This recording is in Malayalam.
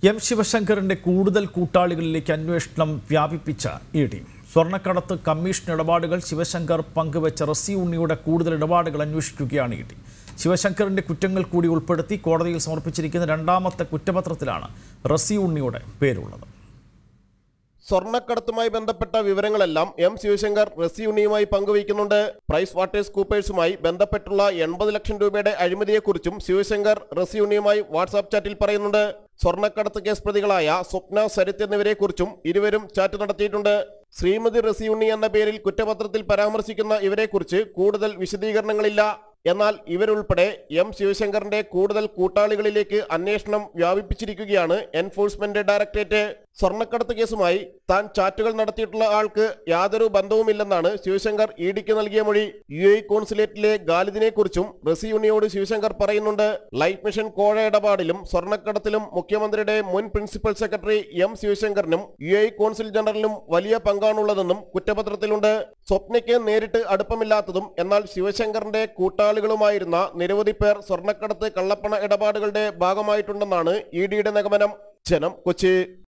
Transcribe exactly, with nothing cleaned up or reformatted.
എം ശിവശങ്കറിന്റെ കൂടുതൽ കൂട്ടാളികളിലേക്ക് അന്വേഷണം വ്യാപിപ്പിച്ച ഇ ഡി. സ്വർണ്ണക്കടത്ത് കമ്മീഷൻ ഇടപാടുകൾ ശിവശങ്കർ പങ്കുവച്ച റസി ഉണ്ണിയുടെ കൂടുതൽ ഇടപാടുകൾ അന്വേഷിക്കുകയാണ് ഇ ഡി. ശിവശങ്കറിന്റെ കുറ്റങ്ങൾ കൂടി ഉൾപ്പെടുത്തി കോടതിയിൽ സമർപ്പിച്ചിരിക്കുന്ന രണ്ടാമത്തെ കുറ്റപത്രത്തിലാണ് റസി ഉണ്ണിയുടെ പേരുള്ളത്. സ്വർണ്ണക്കടത്തുമായി ബന്ധപ്പെട്ട വിവരങ്ങളെല്ലാം എം ശിവശങ്കർ റസി ഉണ്ണിയുമായി പങ്കുവയ്ക്കുന്നുണ്ട്. പ്രൈസ് വാട്ടേഴ്സ് കൂപ്പേഴ്സുമായി ബന്ധപ്പെട്ടുള്ള എൺപത് ലക്ഷം രൂപയുടെ അഴിമതിയെക്കുറിച്ചും ശിവശങ്കർ റസി ഉണ്ണിയുമായി വാട്സാപ്പ് ചാറ്റിൽ പറയുന്നുണ്ട്. സ്വർണ്ണക്കടത്ത് കേസ് പ്രതികളായ സ്വപ്ന, സരിത്ത് എന്നിവരെക്കുറിച്ചും ഇരുവരും ചാറ്റ് നടത്തിയിട്ടുണ്ട്. ശ്രീമതി റസി ഉണ്ണി എന്ന പേരിൽ കുറ്റപത്രത്തിൽ പരാമർശിക്കുന്ന ഇവരെക്കുറിച്ച് കൂടുതൽ വിശദീകരണങ്ങളില്ല. എന്നാൽ ഇവരുൾപ്പെടെ എം ശിവശങ്കറിന്റെ കൂടുതൽ കൂട്ടാളികളിലേക്ക് അന്വേഷണം വ്യാപിപ്പിച്ചിരിക്കുകയാണ് എൻഫോഴ്സ്മെന്റ് ഡയറക്ടറേറ്റ്. സ്വർണ്ണക്കടത്ത് കേസുമായി താൻ ചാറ്റുകൾ നടത്തിയിട്ടുള്ള ആൾക്ക് യാതൊരു ബന്ധവുമില്ലെന്നാണ് ശിവശങ്കർ ഇ ഡിക്ക് നൽകിയ മൊഴി. യു എ കോൺസുലേറ്റിലെ ഗാലിദിനെ കുറിച്ചും റസി ഉണ്ണിയോട് ശിവശങ്കർ പറയുന്നുണ്ട്. ലൈഫ് മിഷൻ കോഴ ഇടപാടിലും സ്വർണ്ണക്കടത്തിലും മുഖ്യമന്ത്രിയുടെ മുൻ പ്രിൻസിപ്പൽ സെക്രട്ടറി എം ശിവശങ്കറിനും യു എ കോൺസുൽ ജനറലിനും വലിയ പങ്കാണുള്ളതെന്നും കുറ്റപത്രത്തിലുണ്ട്. സ്വപ്നയ്ക്ക് നേരിട്ട് അടുപ്പമില്ലാത്തതും എന്നാൽ ശിവശങ്കറിന്റെ കൂട്ടാളികളുമായിരുന്ന നിരവധി പേർ സ്വർണ്ണക്കടത്ത് കള്ളപ്പണ ഇടപാടുകളുടെ ഭാഗമായിട്ടുണ്ടെന്നാണ് ഇ ഡിയുടെ നിഗമനം. ജനം, കൊച്ചി.